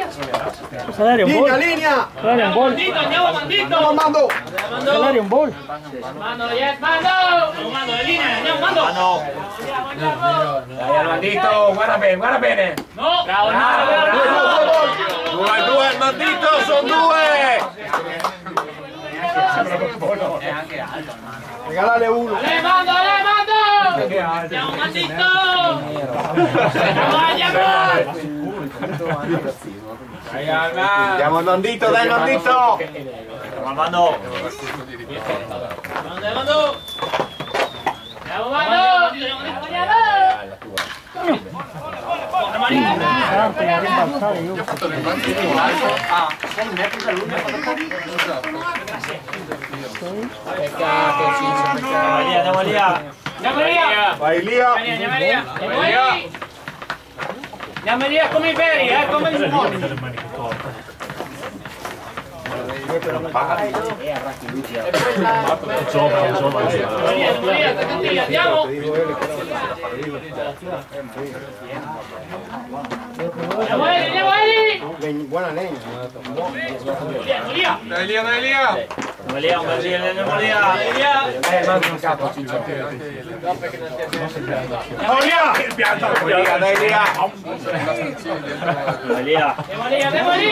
Salario un Linea, ball. linea. Salario un ball. Andiamo Mandito! Andiamo Mando. Salario un ball. Mando, yes, Mando! Mando, in linea, andiamo Mando! Andiamo! Dai al Mandito, guarda bene. No! Bravo, Bravo, bravo! 2 al Mandito, sono 2. Regalale uno. Ale, Mando, Ale, Mando! Andiamo Mandito! Andiamo! Andiamo al Mandito, dai Mandito. Mando! Mando! Andiamo Mando! Andiamo lì! Vai Lia. Andiamo lì come i veri, come gli uomini! Andiamo! Andiamo Eli! Buona legna. Dai Lia. Andiamo lì! Manca un capo. Dai Lia. Andiamo lì!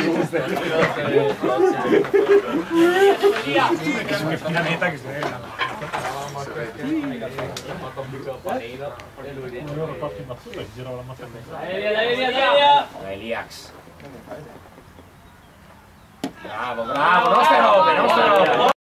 Eliax. Bravo, non ste robe.